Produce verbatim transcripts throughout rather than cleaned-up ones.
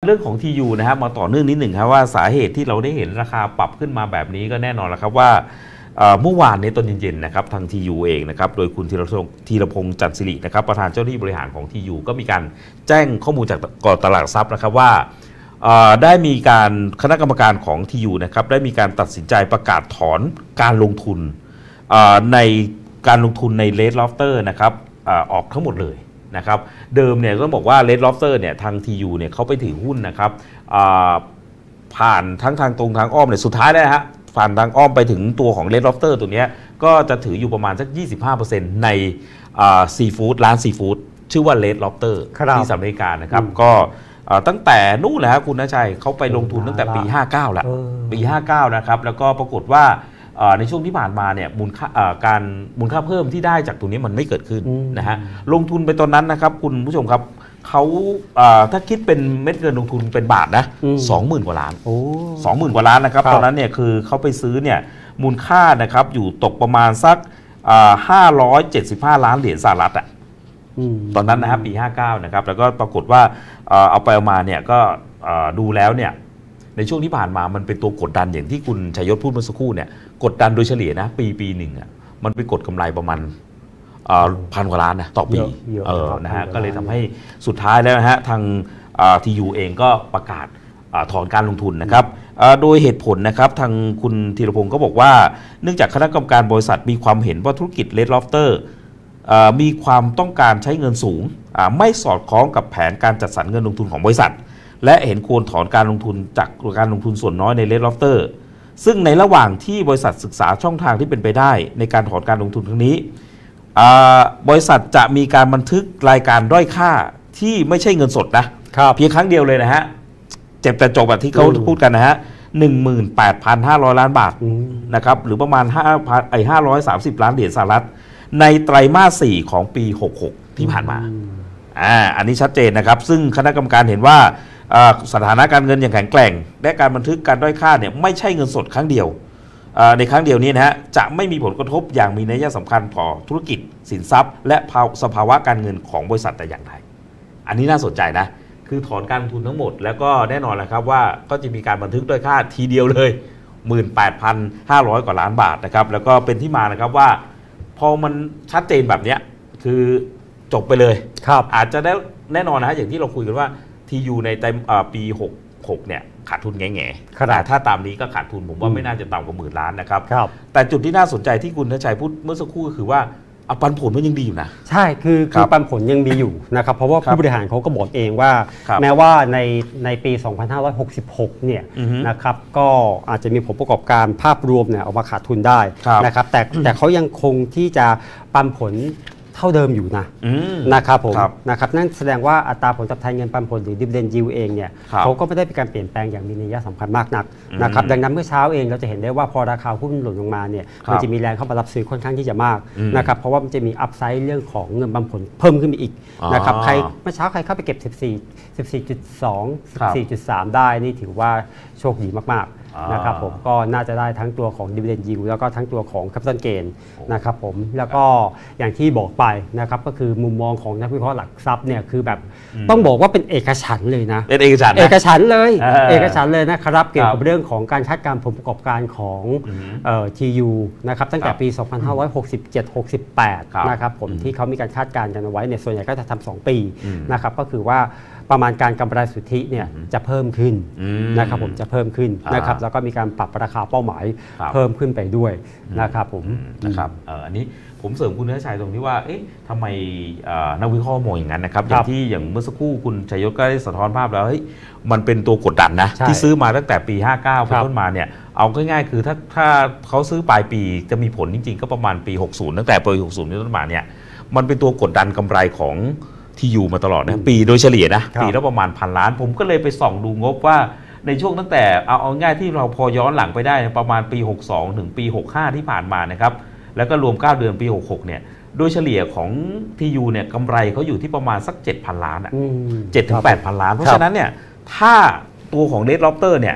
เรื่องของ ที ยู นะครับมาต่อเนื่องนิดหนึ่งครับว่าสาเหตุที่เราได้เห็นราคาปรับขึ้นมาแบบนี้ก็แน่นอนแล้วครับว่าเมื่อวานนี้ตอนเย็นๆนะครับทาง ที ยู เองนะครับโดยคุณธีรพงษ์ธีรพงษ์จันทร์ศิรินะครับประธานเจ้าหน้าที่บริหารของ ที ยู ก็มีการแจ้งข้อมูลจากกองตลาดหลักทรัพย์นะครับว่าได้มีการคณะกรรมการของ ที ยู นะครับได้มีการตัดสินใจประกาศถอนการลงทุนในการลงทุนใน Red Lobster นะครับออกทั้งหมดเลยนะครับเดิมเนี่ยต้องบอกว่า Red Lobster เนี่ยทาง ที ยู เนี่ยเขาไปถือหุ้นนะครับผ่านทั้งทางตรงทางอ้อมเนี่ยสุดท้ายได้ฮะผ่านทางอ้อมไปถึงตัวของ Red Lobster ตัวนี้ก็จะถืออยู่ประมาณสัก ยี่สิบห้าเปอร์เซ็นต์ ในซีฟู้ดร้านซีฟู้ดชื่อว่า Red Lobster ที่สหรัฐอเมริกานะครับก็ตั้งแต่นู่นแหละครับคุณณชัยเขาไปลงทุนตั้งแต่ปีห้าเก้าแล้วปีห้าเก้านะครับแล้วก็ปรากฏว่าในช่วงที่ผ่านมาเนี่ยมูลค่าการมูลค่าเพิ่มที่ได้จากตรงนี้มันไม่เกิดขึ้นนะฮะลงทุนไปตอนนั้นนะครับคุณผู้ชมครับเขาถ้าคิดเป็นเม็ดเงินลงทุนเป็นบาทนะสองหมื่นกว่าล้านสองหมื่นกว่าล้านนะครับตอนนั้นเนี่ยคือเขาไปซื้อเนี่ยมูลค่านะครับอยู่ตกประมาณสักห้าร้อยเจ็ดสิบห้าล้านเหรียญสหรัฐอ่ะตอนนั้นนะครับปีห้าเก้านะครับแล้วก็ปรากฏว่าเอาไปเอามาเนี่ยก็ดูแล้วเนี่ยในช่วงที่ผ่านมามันเป็นตัวกดดันอย่างที่คุณชัยยศพูดเมื่อสักครู่เนี่ยกดดันโดยเฉลี่ยนะปีปีหนึ่งอ่ะมันไปกดกำไรประมาณพันกว่าล้านนะต่อปีเออนะฮะก็เลยทำให้สุดท้ายแล้วนะฮะทาง ที ยู เองก็ประกาศถอนการลงทุนนะครับโดยเหตุผลนะครับทางคุณธีรพงศ์ก็บอกว่าเนื่องจากคณะกรรมการบริษัทมีความเห็นว่าธุรกิจ Red Lobsterมีความต้องการใช้เงินสูงไม่สอดคล้องกับแผนการจัดสรรเงินลงทุนของบริษัทและเห็นควรถอนการลงทุนจากการลงทุนส่วนน้อยใน Red Lobster ซึ่งในระหว่างที่บริษัทศึกษาช่องทางที่เป็นไปได้ในการถอนการลงทุนครั้งนี้บริษัทจะมีการบันทึกรายการด้อยค่าที่ไม่ใช่เงินสดนะเพียงครั้งเดียวเลยนะฮะเจ็บแต่จบแบบที่เขาพูดกันนะฮะ หนึ่งหมื่นแปดพันห้าร้อย ล้านบาทนะครับหรือประมาณห้าพันไอ้ห้าร้อยสามสิบล้านเหรียญสหรัฐในไตรมาสสี่ของปีหกสิบหกที่ผ่านมาอ่าอันนี้ชัดเจนนะครับซึ่งคณะกรรมการเห็นว่าสถานะการเงินอย่างแข็งแกร่งและการบันทึกการด้อยค่าเนี่ยไม่ใช่เงินสดครั้งเดียวในครั้งเดียวนี้นะฮะจะไม่มีผลกระทบอย่างมีนัยสำคัญต่อธุรกิจสินทรัพย์และสภาวะการเงินของบริษัทแต่อย่างใดอันนี้น่าสนใจนะคือถอนการลงทุนทั้งหมดแล้วก็แน่นอนแหละครับว่าก็จะมีการบันทึกด้อยค่าทีเดียวเลย หนึ่งหมื่นแปดพันห้าร้อย กว่าล้านบาทนะครับแล้วก็เป็นที่มานะครับว่าพอมันชัดเจนแบบนี้คือจบไปเลยอาจจะได้แน่นอนนะฮะอย่างที่เราคุยกันว่า ที ยู ในไตรปีหกสิบหกเนี่ยขาดทุนแง่ๆแต่ถ้าตามนี้ก็ขาดทุนผมว่าไม่น่าจะต่ำกว่าหมื่นล้านนะครับแต่จุดที่น่าสนใจที่คุณณชัยพูดเมื่อสักครู่ก็คือว่าปันผลมันยังดีอยู่นะใช่คือคือปันผลยังดีอยู่นะครับเพราะว่าผู้บริหารเขาก็บอกเองว่าแม้ว่าในในปีสองพันห้าร้อยหกสิบหกเนี่ยนะครับก็อาจจะมีผลประกอบการภาพรวมเนี่ยออกมาขาดทุนได้นะครับแต่แต่เขายังคงที่จะปันผลเท่าเดิมอยู่นะนะครับผมนะครับนั่นแสดงว่าอัตราผลตอบแทนเงินปันผลหรือ dividend yield เองเนี่ยเขาก็ไม่ได้เป็นการเปลี่ยนแปลงอย่างมีนัยสำคัญมากนักนะครับดังนั้นเมื่อเช้าเองเราจะเห็นได้ว่าพอราคาหุ้นหล่นลงมาเนี่ยมันจะมีแรงเข้ามารับซื้อค่อนข้างที่จะมากนะครับเพราะว่ามันจะมีอัพไซด์เรื่องของเงินปันผลเพิ่มขึ้นไปอีกนะครับใครเมื่อเช้าใครเข้าไปเก็บ สิบสี่ สิบสี่จุดสอง สิบสี่จุดสาม ได้นี่ถือว่าโชคดีมากๆนะครับผมก็น่าจะได้ทั้งตัวของ dividend yield แล้วก็ทั้งตัวของ capital gain นะครับผมแล้วก็อย่างที่บอกไปนะครับก็คือมุมมองของนักวิเคราะห์หลักทรัพย์เนี่ยคือแบบต้องบอกว่าเป็นเอกฉันท์เลยนะเป็นเอกฉันท์เอกฉันท์เลยเอกฉันท์เลยนะครับเกี่ยวกับเรื่องของการคาดการณ์ผลประกอบการของ ที ยู นะครับตั้งแต่ปีสองพันห้าร้อยหกสิบเจ็ด หกสิบแปดนะครับผมที่เขามีการคาดการณ์กันเอาไว้เนี่ยส่วนใหญ่ก็จะทำสองปีนะครับก็คือว่าประมาณการกำไรสุทธิเนี่ยจะเพิ่มขึ้นนะครับผมจะเพิ่มขึ้นนะครับแล้วก็มีการปรับราคาเป้าหมายเพิ่มขึ้นไปด้วยนะครับผมนะครับอันนี้ผมเสริมคุณณชัยตรงที่ว่าเอ๊ะทำไมนักวิเคราะห์มองอย่างนั้นนะครับอย่างที่อย่างเมื่อสักครู่คุณชัยยศก็ได้สะท้อนภาพแล้วเฮ้ยมันเป็นตัวกดดันนะที่ซื้อมาตั้งแต่ปีห้าเก้าเป็นต้นมาเนี่ยเอาง่ายๆคือถ้าถ้าเขาซื้อปลายปีจะมีผลจริงๆก็ประมาณปีหกสิบตั้งแต่ปีหกสิบเป็นต้นมาเนี่ยมันเป็นตัวกดดันกำไรของที่อยู่มาตลอดนะปีโดยเฉลี่ยนะปีละประมาณพันล้านผมก็เลยไปส่องดูงบว่าในช่วงตั้งแต่เอาเอาง่ายที่เราพอย้อนหลังไปได้ประมาณปีหกสิบสองถึงปีหกสิบห้าที่ผ่านมานะครับแล้วก็รวมเก้าเดือนปีหกสิบหกเนี่ยโดยเฉลี่ยของทียูเนี่ยกำไรเขาอยู่ที่ประมาณสัก เจ็ดพัน ล้านอ่ะ เจ็ดถึงแปดพัน ล้านเพราะฉะนั้นเนี่ยถ้าตัวของ Red Lobster เนี่ย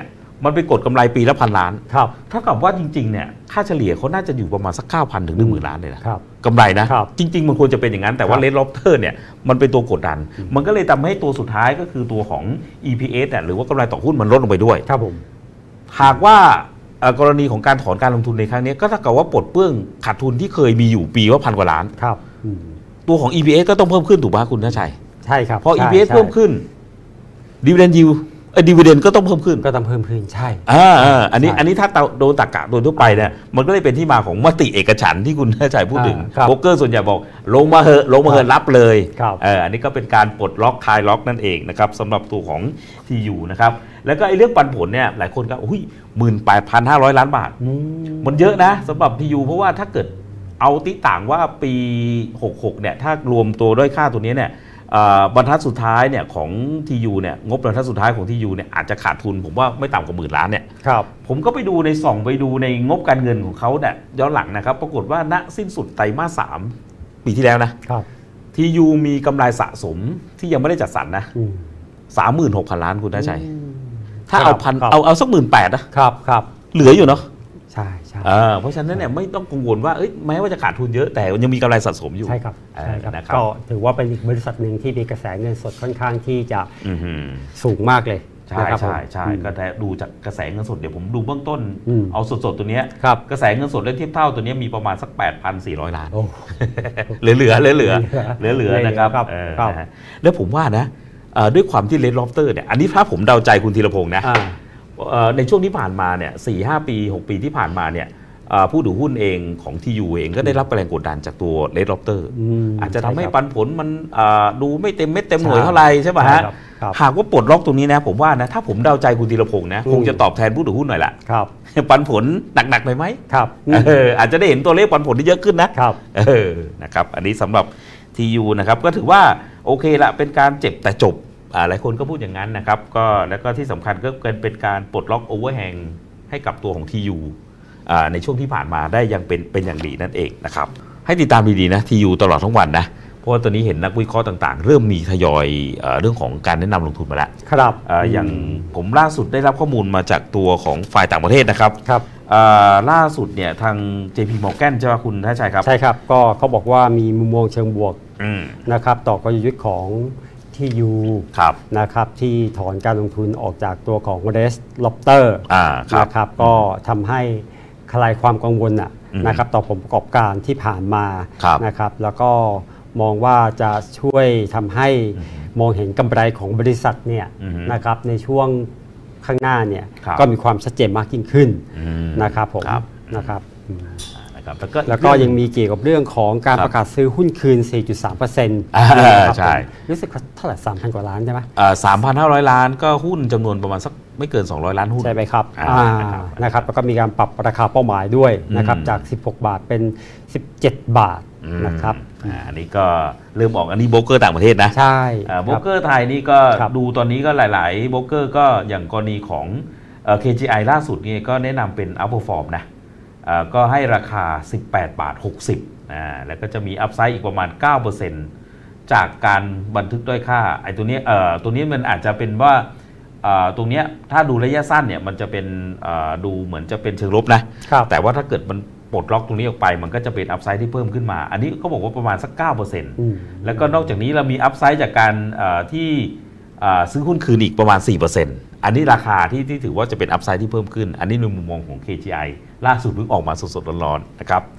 มันไปกดกำไรปีละพันล้านครับเท่ากับว่าจริงๆเนี่ยค่าเฉลี่ยเขาน่าจะอยู่ประมาณสัก เก้าพัน ถึง หนึ่งหมื่น ล้านเลยนะครับกำไรนะครับ จริงๆมันควรจะเป็นอย่างนั้นแต่ว่า Red Lobster เนี่ยมันเป็นตัวกดดันมันก็เลยทำให้ตัวสุดท้ายก็คือตัวของ อี พี เอส เนี่ยหรือว่ากำไรต่อหุ้นมันลดลงไปด้วยครับผมหากว่ากรณีของการถอนการลงทุนในครั้งนี้ก็เท่ากับว่าปลดเปลื้องขาดทุนที่เคยมีอยู่ปีว่าพันกว่าล้านครับตัวของ อี พี เอส ก็ต้องเพิ่มขึ้นถูกไหมคุณณชัยใช่ครับพอ อี พี เอส เพิ่มขึ้น Dividend Yield เออ Dividend ก็ต้องเพิ่มขึ้นก็ต้องเพิ่มขึ้นใช่อ่าอันนี้อันนี้ถ้าโดนตรรกะโดยทั่วไปเนี่ยมันก็เลยเป็นที่มาของมติเอกฉันท์ที่คุณณชัยพูดถึงโบรกเกอร์ส่วนใหญ่บอกลงมาเหอะลงมาเหอะรับเลยเอออันนี้ก็เป็นการปลดล็อกคลายล็อกนั่นเองนะครับสำหรับตัวของ ที ยู นะครับแล้วก็ไอ้เรื่องปันผลเนี่ยหลายคนก็อุ้ยหมื่นแปดพันห้าร้อยล้านบาทมันเยอะนะสำหรับ ที ยู เพราะว่าถ้าเกิดเอาติต่างว่าปีหกสิบหกเนี่ยถ้ารวมตัวด้วยค่าตัวนี้เนี่ยบรรทัดสุดท้ายเนี่ยของ ที ยู เนี่ยงบบรรทัดสุดท้ายของ ที ยู เนี่ยอาจจะขาดทุนผมว่าไม่ต่ำกว่าหมื่นล้านเนี่ยครับผมก็ไปดูในส่องไปดูในงบการเงินของเขาเนี่ยย้อนหลังนะครับปรากฏว่าณสิ้นสุดไตรมาสสามปีที่แล้วนะครับ ที ยู มีกำไรสะสมที่ยังไม่ได้จัดสรรนะสามหมื่นหกพันล้านคุณณชัยถ้าเอาพันเอาเอาสักหมื่นแปดนะครับครับเหลืออยู่เนาะใช่ใช่เพราะฉะนั้นเนี่ยไม่ต้องกังวลว่าแม้ว่าจะขาดทุนเยอะแต่ยังมีกำไรสะสมอยู่ใช่ครับใช่ครับก็ถือว่าเป็นอีกบริษัทหนึ่งที่มีกระแสเงินสดค่อนข้างที่จะสูงมากเลยใช่ใช่ใช่ก็แต่ดูจากกระแสเงินสดเดี๋ยวผมดูเบื้องต้นเอาสดๆตัวนี้กระแสเงินสดและเทียบเท่าตัวนี้มีประมาณสัก แปดพันสี่ร้อย ล้านเหลือเหลือเหลือเหลือเหลือเหลือนะครับแล้วผมว่านะด้วยความที่ Red Lobster เนี่ยอันนี้ถ้าผมเดาใจคุณธีรพงษ์นะในช่วงที่ผ่านมาเนี่ยสี่ห้าปีหกปีที่ผ่านมาเนี่ยผู้ถือหุ้นเองของ ที ยู เองก็ได้รับแรงกดดันจากตัว Red Lobster อาจจะทำให้ปันผลมันดูไม่เต็มเม็ดเต็มหน่วยเท่าไหร่ใช่ไหมฮะหากว่าปลดล็อกตรงนี้นะผมว่านะถ้าผมเดาใจคุณธีรพงษ์นะคงจะตอบแทนผู้ถือหุ้นหน่อยละปันผลหนักๆหน่อยไหมครับอาจจะได้เห็นตัวเลขปันผลที่เยอะขึ้นนะครับนะครับอันนี้สำหรับ ที ยู นะครับก็ถือว่าโอเคละเป็นการเจ็บแต่จบหลายคนก็พูดอย่างนั้นนะครับก็แล้วก็ที่สำคัญก็เป็นการปลดล็อกโอเวอร์แฮงให้กับตัวของ ที ยู ในช่วงที่ผ่านมาได้ยังเป็นเป็นอย่างดีนั่นเองนะครับให้ติดตามดีๆนะ ที ยู ตลอดทั้งวันนะเพราะว่าตอนนี้เห็นนักวิเคราะห์ต่างๆเริ่มมีทยอยเรื่องของการแนะนำลงทุนมาแล้วครับอย่างผมล่าสุดได้รับข้อมูลมาจากตัวของฝ่ายต่างประเทศนะครับครับล่าสุดเนี่ยทาง เจ พี Morgan ใช่ไหมคุณท่าชัยครับใช่ครับก็เขาบอกว่ามีมุมมองเชิงบวกนะครับต่อกลยุทธ์ของ ที ยู นะครับที่ถอนการลงทุนออกจากตัวของ Red Lobster นะครับก็ทำให้คลายความกังวลนะครับต่อผลประกอบการที่ผ่านมานะครับแล้วก็มองว่าจะช่วยทำให้มองเห็นกำไรของบริษัทเนี่ยนะครับในช่วงข้างหน้าเนี่ยก็มีความชัดเจนมากยิ่งขึ้นนะครับผมนะครับแล้วก็ยังมีเกี่ยวกับเรื่องของการประกาศซื้อหุ้นคืน สี่จุดสามเปอร์เซ็นต์ใช่รู้สึกเท่าไหร่ สามพัน กว่าล้านใช่ไหมสามพันห้าร้อยล้านก็หุ้นจำนวนประมาณสักไม่เกินสองร้อยล้านหุ้นใช่ไหมครับนะครับแล้วก็มีการปรับราคาเป้าหมายด้วยนะครับจากสิบหกบาทเป็นสิบเจ็ดบาทนะครับอันนี้ก็เริ่มออกอันนี้โบรกเกอร์ต่างประเทศนะใช่โบรกเกอร์ไทยนี่ก็ดูตอนนี้ก็หลายๆโบรกเกอร์ก็อย่างกรณีของ เค จี ไอ ล่าสุดนี่ก็แนะนำเป็น Outperform นะก็ให้ราคาสิบแปดบาทหกสิบอ่าแล้วก็จะมีอัพไซด์อีกประมาณ เก้าเปอร์เซ็นต์ จากการบันทึกด้อยค่าไอ้ตัวนี้เอ่อตัวนี้มันอาจจะเป็นว่าเอ่อตรงเนี้ยถ้าดูระยะสั้นเนี่ยมันจะเป็นเอ่อดูเหมือนจะเป็นเชิงลบนะแต่ว่าถ้าเกิดมันปลดล็อกตรงนี้ออกไปมันก็จะเป็นอัพไซด์ที่เพิ่มขึ้นมาอันนี้เขาบอกว่าประมาณสัก เก้าเปอร์เซ็นต์ แล้วก็นอกจากนี้เรามีอัพไซด์จากการเอ่อที่ซื้อหุ้นคืนอีกประมาณ สี่เปอร์เซ็นต์ อันนี้ราคาที่ที่ถือว่าจะเป็นอัพไซด์ที่เพิ่มขึ้นอันนี้ในมุมมองของ เค จี ไอ ล่าสุดเพิ่งออกมาสดๆร้อนๆนะครับ